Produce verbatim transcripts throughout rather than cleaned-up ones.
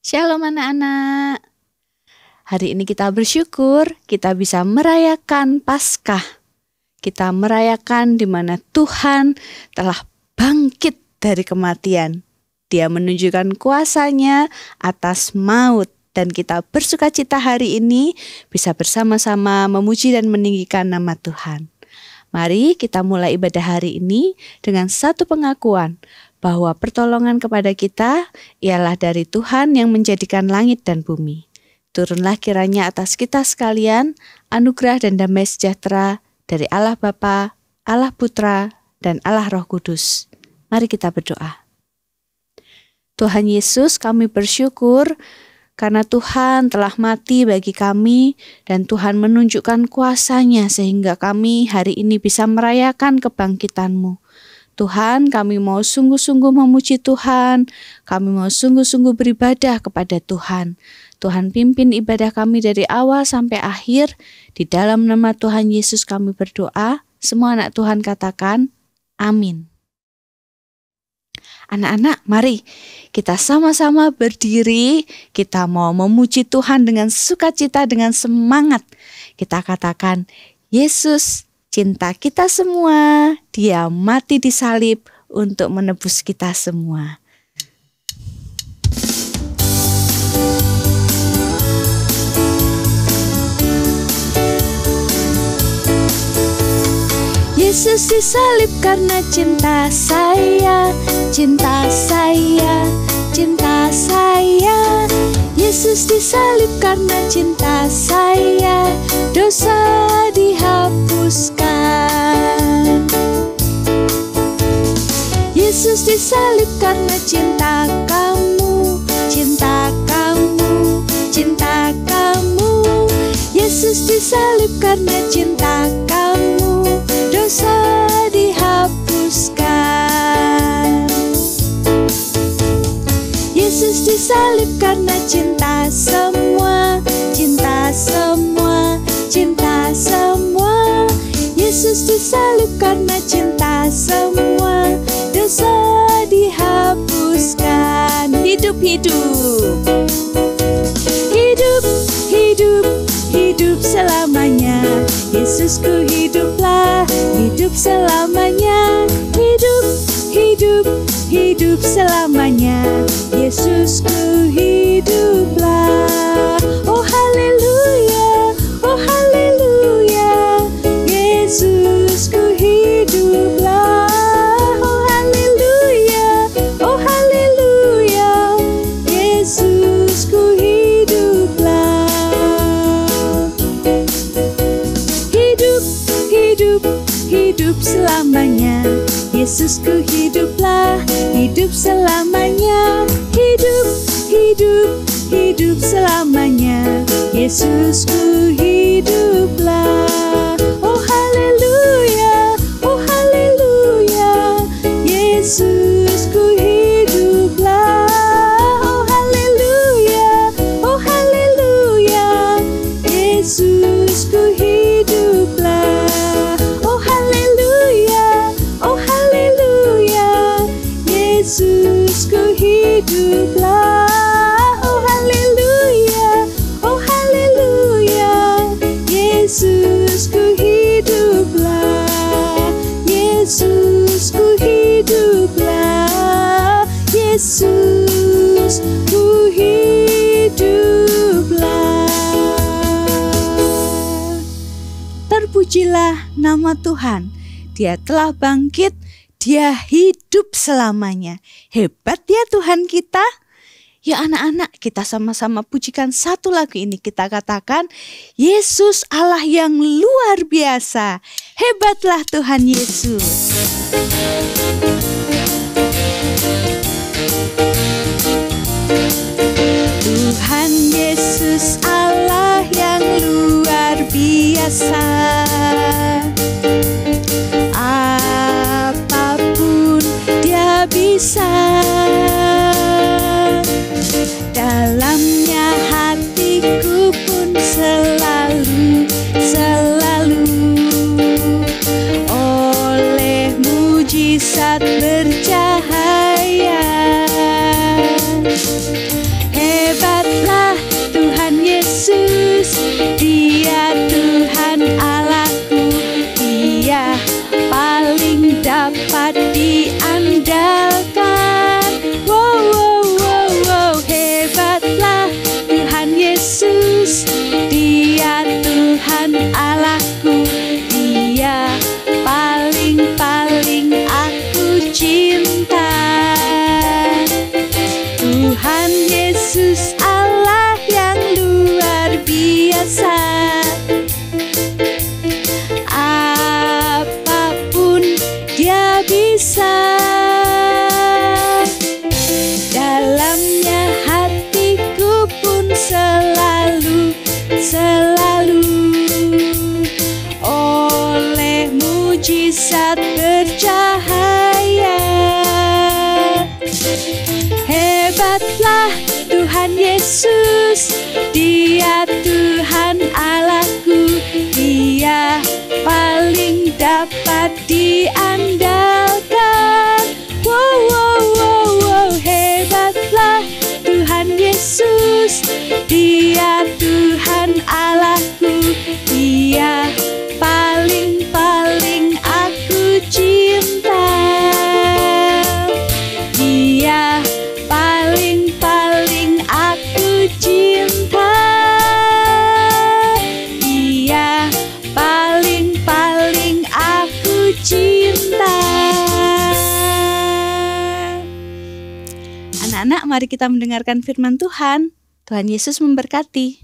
Shalom anak-anak. Hari ini kita bersyukur kita bisa merayakan Paskah. Kita merayakan di mana Tuhan telah bangkit dari kematian. Dia menunjukkan kuasanya atas maut dan kita bersukacita hari ini bisa bersama-sama memuji dan meninggikan nama Tuhan. Mari kita mulai ibadah hari ini dengan satu pengakuan bahwa pertolongan kepada kita ialah dari Tuhan yang menjadikan langit dan bumi. Turunlah kiranya atas kita sekalian anugerah dan damai sejahtera dari Allah Bapa, Allah Putra, dan Allah Roh Kudus. Mari kita berdoa. Tuhan Yesus, kami bersyukur karena Tuhan telah mati bagi kami dan Tuhan menunjukkan kuasa-Nya sehingga kami hari ini bisa merayakan kebangkitan-Mu. Tuhan, kami mau sungguh-sungguh memuji Tuhan, kami mau sungguh-sungguh beribadah kepada Tuhan. Tuhan pimpin ibadah kami dari awal sampai akhir, di dalam nama Tuhan Yesus kami berdoa, semua anak Tuhan katakan, amin. Anak-anak, mari kita sama-sama berdiri, kita mau memuji Tuhan dengan sukacita, dengan semangat. Kita katakan, Yesus cinta kita semua, Dia mati di salib untuk menebus kita semua. Yesus disalib karena cinta saya, cinta saya, cinta saya. Yesus disalib karena cinta saya, dosa dihapuskan. Yesus disalib karena cinta kamu, cinta kamu, cinta kamu. Yesus disalib karena cinta kamu, dosa dihapuskan. Yesus disalib karena cinta semua, cinta semua, cinta semua. Yesus disalib karena cinta semua, dosa dihapuskan. Hidup, hidup, hidup, hidup, hidup selamanya. Yesusku hiduplah, hidup selamanya. Hidup, hidup, hidup selamanya. Yesusku hiduplah. Oh haleluya, oh haleluya. Yesusku hiduplah. Oh haleluya, oh haleluya. Yesusku hiduplah. Hidup, hidup, hidup selamanya. Yesusku hiduplah, hidup selamanya. Hidup, hidup, hidup selamanya. Yesusku hiduplah. Oh haleluya, oh haleluya. Yesusku hiduplah. Oh haleluya, oh haleluya. Yesusku hiduplah. Oh haleluya, oh haleluya. Yesusku hiduplah. Oh haleluya, oh haleluya. Yesusku hiduplah. Yesusku hiduplah. Yesusku hiduplah. Terpujilah nama Tuhan. Dia telah bangkit, Dia hidup selamanya. Hebat ya Tuhan kita. Ya anak-anak, kita sama-sama pujikan satu lagu ini. Kita katakan, Yesus Allah yang luar biasa. Hebatlah Tuhan Yesus. Tuhan Yesus Allah yang luar biasa. Apapun Dia bisa. Dalamnya hatiku pun selalu, selalu oleh mujizat bercahaya. Hebat Allahku, Dia paling-paling aku cinta. Tuhan Yesus Allah yang luar biasa. Apapun Dia bisa. Dalamnya hatiku pun selalu, selalu oleh mujizat bercahaya. Hebatlah Tuhan Yesus, Dia Tuhan Allahku, Dia paling dapat diandalkan. Wow, wow, wow, wow. Hebatlah Tuhan Yesus, Dia Tuhan Allahku, Dia paling-paling aku cinta. Dia paling-paling aku cinta. Dia paling-paling aku cinta. Anak-anak, mari kita mendengarkan firman Tuhan. Tuhan Yesus memberkati.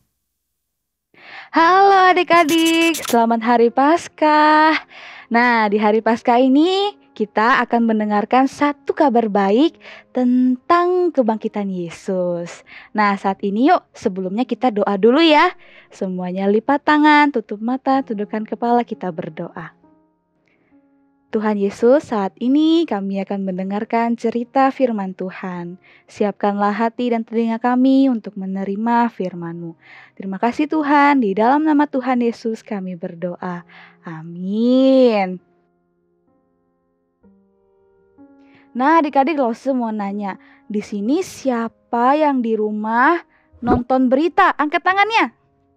Halo adik-adik, selamat Hari Paskah. Nah, di Hari Paskah ini kita akan mendengarkan satu kabar baik tentang kebangkitan Yesus. Nah, saat ini yuk, sebelumnya kita doa dulu ya. Semuanya lipat tangan, tutup mata, tundukkan kepala, kita berdoa. Tuhan Yesus, saat ini kami akan mendengarkan cerita firman Tuhan. Siapkanlah hati dan telinga kami untuk menerima firman-Mu. Terima kasih Tuhan, di dalam nama Tuhan Yesus kami berdoa. Amin. Nah, adik-adik, Lose mau nanya, di sini siapa yang di rumah nonton berita? Angkat tangannya.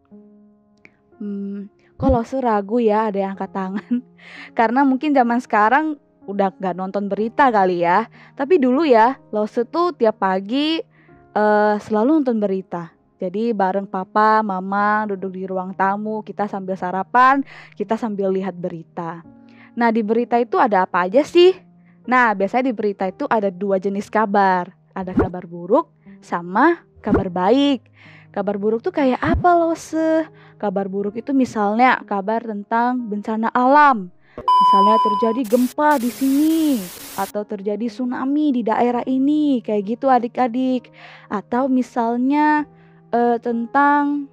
Hmm, kok Lose ragu ya ada yang angkat tangan? Karena mungkin zaman sekarang udah gak nonton berita kali ya. Tapi dulu ya, Lose tuh tiap pagi uh, selalu nonton berita. Jadi bareng papa, mama duduk di ruang tamu, kita sambil sarapan, kita sambil lihat berita. Nah, di berita itu ada apa aja sih? Nah, biasanya di berita itu ada dua jenis kabar. Ada kabar buruk sama kabar baik. Kabar buruk tuh kayak apa, Lose? Kabar buruk itu misalnya kabar tentang bencana alam. Misalnya terjadi gempa di sini, atau terjadi tsunami di daerah ini, kayak gitu adik-adik. Atau misalnya eh, tentang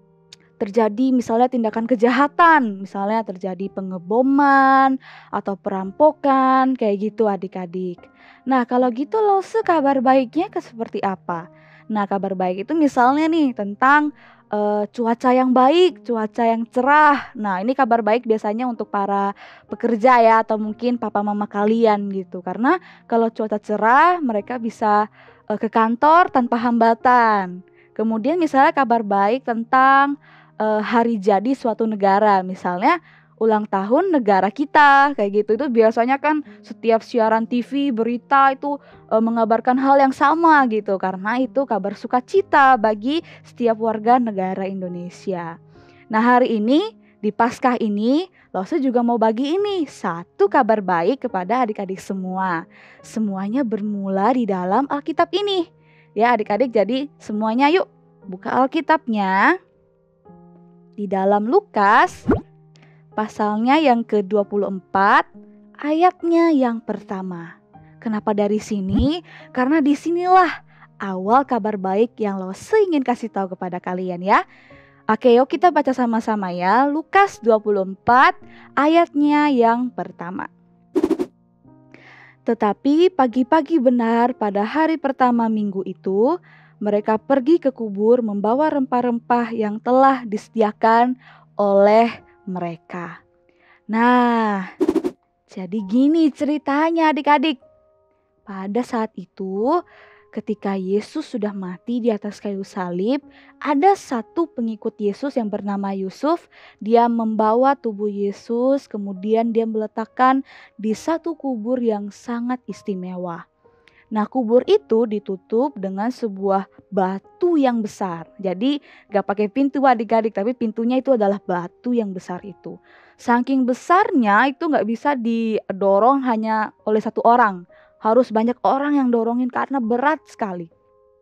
terjadi misalnya tindakan kejahatan, misalnya terjadi pengeboman atau perampokan, kayak gitu adik-adik. Nah, kalau gitu Lose, kabar baiknya ke seperti apa? Nah, kabar baik itu misalnya nih tentang uh, cuaca yang baik, cuaca yang cerah. Nah, ini kabar baik biasanya untuk para pekerja ya, atau mungkin papa mama kalian gitu. Karena kalau cuaca cerah, mereka bisa uh, ke kantor tanpa hambatan. Kemudian misalnya kabar baik tentang uh, hari jadi suatu negara, misalnya ulang tahun negara kita, kayak gitu. Itu biasanya kan setiap siaran T V, berita itu e, mengabarkan hal yang sama gitu, karena itu kabar sukacita bagi setiap warga negara Indonesia. Nah, hari ini di Paskah ini Lose juga mau bagi ini satu kabar baik kepada adik-adik semua. Semuanya bermula di dalam Alkitab ini. Ya adik-adik, jadi semuanya yuk buka Alkitabnya di dalam Lukas pasalnya yang ke dua puluh empat, ayatnya yang pertama. Kenapa dari sini? Karena disinilah awal kabar baik yang Lose ingin kasih tahu kepada kalian ya. Oke, yuk kita baca sama-sama ya. Lukas dua puluh empat, ayatnya yang pertama. Tetapi pagi-pagi benar pada hari pertama minggu itu, mereka pergi ke kubur membawa rempah-rempah yang telah disediakan oleh mereka. Nah, jadi gini ceritanya adik-adik. Pada saat itu, ketika Yesus sudah mati di atas kayu salib, ada satu pengikut Yesus yang bernama Yusuf. Dia membawa tubuh Yesus, kemudian dia meletakkan di satu kubur yang sangat istimewa. Nah, kubur itu ditutup dengan sebuah batu yang besar. Jadi gak pakai pintu adik-adik, tapi pintunya itu adalah batu yang besar itu. Saking besarnya itu gak bisa didorong hanya oleh satu orang. Harus banyak orang yang dorongin karena berat sekali.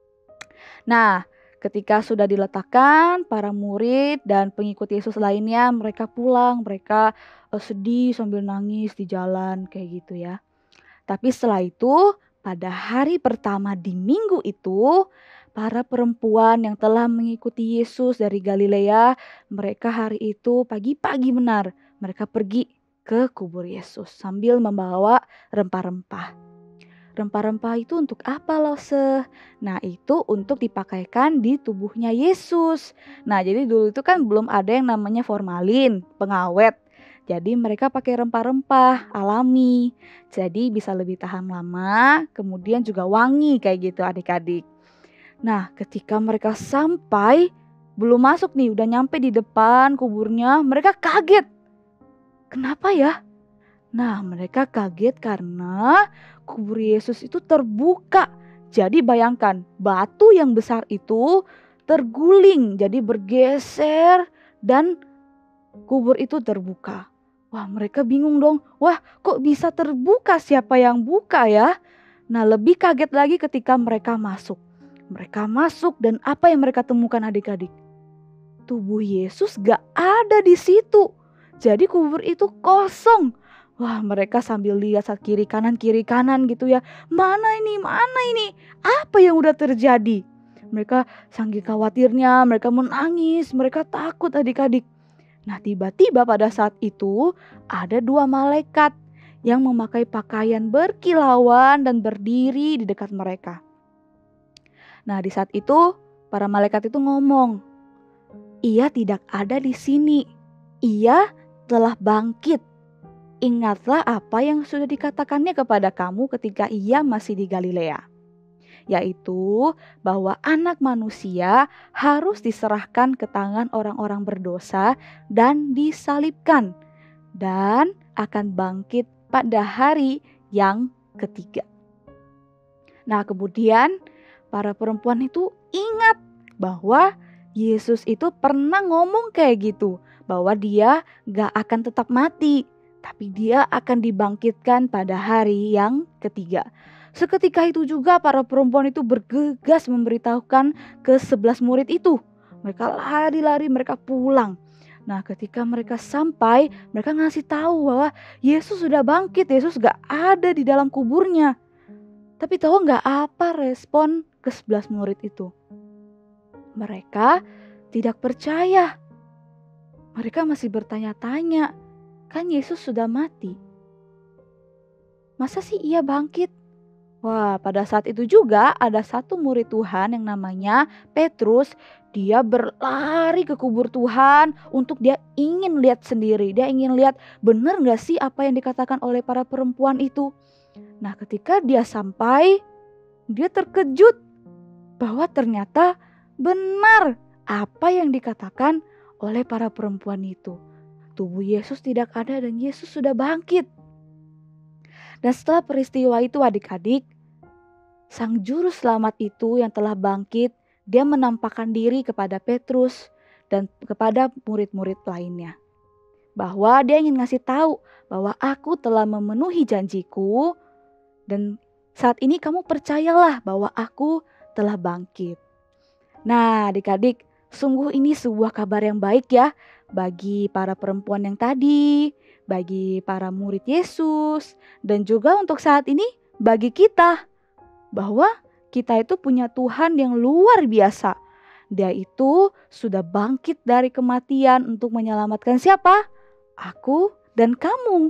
Nah, ketika sudah diletakkan, para murid dan pengikut Yesus lainnya mereka pulang, mereka uh, sedih sambil nangis di jalan kayak gitu ya. Tapi setelah itu, pada hari pertama di minggu itu, para perempuan yang telah mengikuti Yesus dari Galilea, mereka hari itu pagi-pagi benar, mereka pergi ke kubur Yesus sambil membawa rempah-rempah. Rempah-rempah itu untuk apa, Lose? Nah, itu untuk dipakaikan di tubuhnya Yesus. Nah, jadi dulu itu kan belum ada yang namanya formalin, pengawet. Jadi mereka pakai rempah-rempah alami. Jadi bisa lebih tahan lama, kemudian juga wangi kayak gitu adik-adik. Nah, ketika mereka sampai, belum masuk nih, udah nyampe di depan kuburnya, mereka kaget. Kenapa ya? Nah, mereka kaget karena kubur Yesus itu terbuka. Jadi bayangkan, batu yang besar itu terguling, jadi bergeser dan kubur itu terbuka. Wah, mereka bingung dong. Wah, kok bisa terbuka? Siapa yang buka ya? Nah, lebih kaget lagi ketika mereka masuk. Mereka masuk dan apa yang mereka temukan adik-adik? Tubuh Yesus gak ada di situ. Jadi kubur itu kosong. Wah, mereka sambil lihat saat kiri kanan kiri kanan gitu ya. Mana ini? Mana ini? Apa yang udah terjadi? Mereka saking khawatirnya, mereka menangis, mereka takut adik-adik. Nah, tiba-tiba pada saat itu ada dua malaikat yang memakai pakaian berkilauan dan berdiri di dekat mereka. Nah, di saat itu para malaikat itu ngomong, "Ia tidak ada di sini. Ia telah bangkit. Ingatlah apa yang sudah dikatakannya kepada kamu ketika ia masih di Galilea, yaitu bahwa anak manusia harus diserahkan ke tangan orang-orang berdosa dan disalibkan, dan akan bangkit pada hari yang ketiga." Nah, kemudian para perempuan itu ingat bahwa Yesus itu pernah ngomong kayak gitu, bahwa dia gak akan tetap mati, tapi dia akan dibangkitkan pada hari yang ketiga. Seketika itu juga para perempuan itu bergegas memberitahukan ke sebelas murid itu. Mereka lari-lari, mereka pulang. Nah, ketika mereka sampai, mereka ngasih tahu bahwa Yesus sudah bangkit, Yesus gak ada di dalam kuburnya. Tapi tahu gak apa respon ke sebelas murid itu? Mereka tidak percaya. Mereka masih bertanya-tanya, kan Yesus sudah mati. Masa sih ia bangkit? Wah, pada saat itu juga ada satu murid Tuhan yang namanya Petrus. Dia berlari ke kubur Tuhan untuk dia ingin lihat sendiri. Dia ingin lihat benar gak sih apa yang dikatakan oleh para perempuan itu. Nah, ketika dia sampai, dia terkejut bahwa ternyata benar apa yang dikatakan oleh para perempuan itu. Tubuh Yesus tidak ada dan Yesus sudah bangkit. Dan setelah peristiwa itu adik-adik, Sang Juru Selamat itu yang telah bangkit, dia menampakkan diri kepada Petrus dan kepada murid-murid lainnya. Bahwa dia ingin ngasih tahu bahwa aku telah memenuhi janjiku dan saat ini kamu percayalah bahwa aku telah bangkit. Nah, adik-adik, sungguh ini sebuah kabar yang baik ya bagi para perempuan yang tadi, bagi para murid Yesus, dan juga untuk saat ini bagi kita, bahwa kita itu punya Tuhan yang luar biasa. Dia itu sudah bangkit dari kematian untuk menyelamatkan siapa? Aku dan kamu.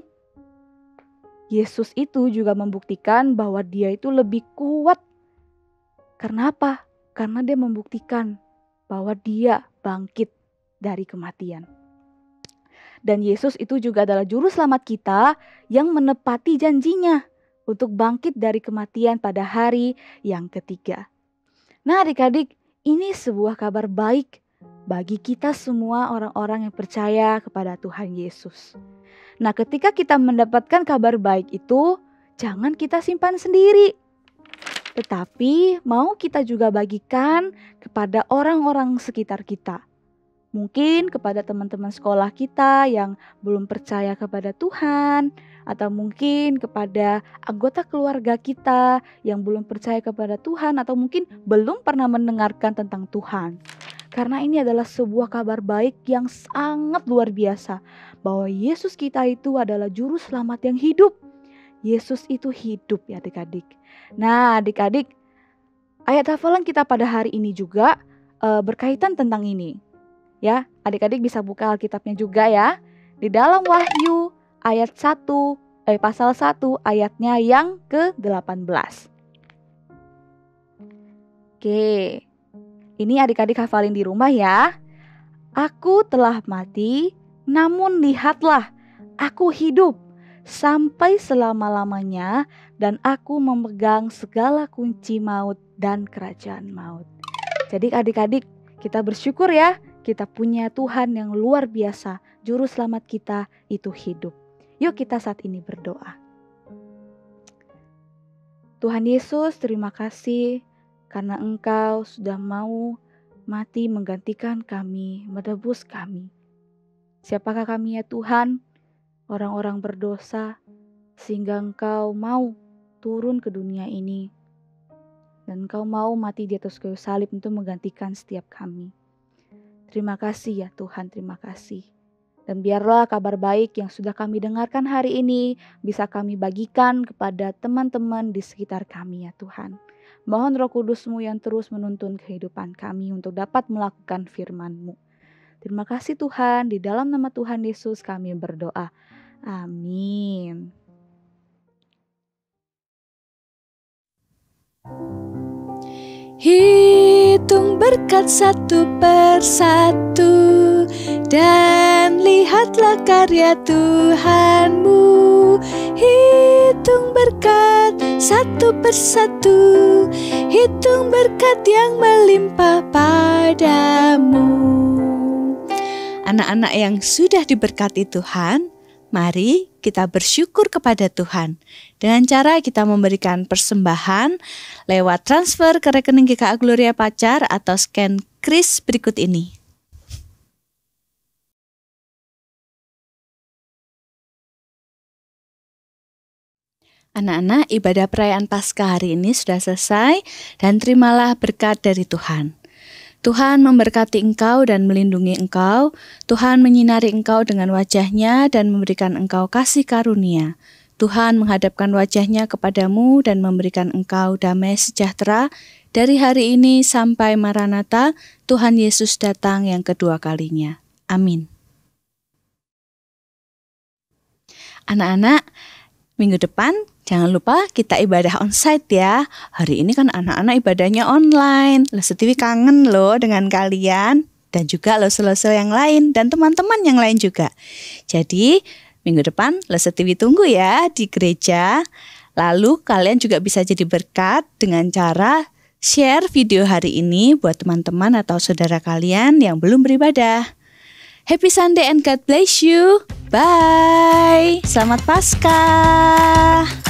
Yesus itu juga membuktikan bahwa dia itu lebih kuat. Karena apa? Karena dia membuktikan bahwa dia bangkit dari kematian. Dan Yesus itu juga adalah juru selamat kita yang menepati janjinya untuk bangkit dari kematian pada hari yang ketiga. Nah, adik-adik, ini sebuah kabar baik bagi kita semua orang-orang yang percaya kepada Tuhan Yesus. Nah, ketika kita mendapatkan kabar baik itu, jangan kita simpan sendiri. tetapi mau kita juga bagikan kepada orang-orang sekitar kita. Mungkin kepada teman-teman sekolah kita yang belum percaya kepada Tuhan, atau mungkin kepada anggota keluarga kita yang belum percaya kepada Tuhan, atau mungkin belum pernah mendengarkan tentang Tuhan. Karena ini adalah sebuah kabar baik yang sangat luar biasa, bahwa Yesus kita itu adalah juru selamat yang hidup. Yesus itu hidup ya adik-adik. Nah adik-adik, ayat hafalan kita pada hari ini juga uh, berkaitan tentang ini. Ya, adik-adik bisa buka Alkitabnya juga ya. Di dalam Wahyu ayat satu, eh pasal satu ayatnya yang ke delapan belas. Oke. Ini adik-adik hafalin di rumah ya. Aku telah mati, namun lihatlah, aku hidup sampai selama-lamanya, dan aku memegang segala kunci maut dan kerajaan maut. Jadi adik-adik, kita bersyukur ya, kita punya Tuhan yang luar biasa, juru selamat kita itu hidup. Yuk kita saat ini berdoa. Tuhan Yesus, terima kasih karena Engkau sudah mau mati menggantikan kami, menebus kami. Siapakah kami ya Tuhan? Orang-orang berdosa, sehingga Engkau mau turun ke dunia ini. Dan Engkau mau mati di atas kayu salib untuk menggantikan setiap kami. Terima kasih ya Tuhan, terima kasih. Dan biarlah kabar baik yang sudah kami dengarkan hari ini bisa kami bagikan kepada teman-teman di sekitar kami ya Tuhan. Mohon Roh Kudus-Mu yang terus menuntun kehidupan kami untuk dapat melakukan firman-Mu. Terima kasih Tuhan, di dalam nama Tuhan Yesus kami berdoa. Amin. Hitung berkat satu persatu, dan lihatlah karya Tuhan-Mu. Hitung berkat satu persatu, hitung berkat yang melimpah padamu. Anak-anak yang sudah diberkati Tuhan, mari kita bersyukur kepada Tuhan dengan cara kita memberikan persembahan lewat transfer ke rekening G K A Gloria Pacar atau scan kris berikut ini. Anak-anak, ibadah perayaan Paskah hari ini sudah selesai dan terimalah berkat dari Tuhan. Tuhan memberkati engkau dan melindungi engkau. Tuhan menyinari engkau dengan wajah-Nya dan memberikan engkau kasih karunia. Tuhan menghadapkan wajah-Nya kepadamu dan memberikan engkau damai sejahtera dari hari ini sampai Maranatha, Tuhan Yesus datang yang kedua kalinya. Amin. Anak-anak, minggu depan jangan lupa kita ibadah onsite ya. Hari ini kan anak-anak ibadahnya online. Lese T V kangen loh dengan kalian. Dan juga lese-lese yang lain dan teman-teman yang lain juga. Jadi minggu depan Lese T V tunggu ya di gereja. Lalu kalian juga bisa jadi berkat dengan cara share video hari ini buat teman-teman atau saudara kalian yang belum beribadah. Happy Sunday and God bless you. Bye. Selamat Paskah.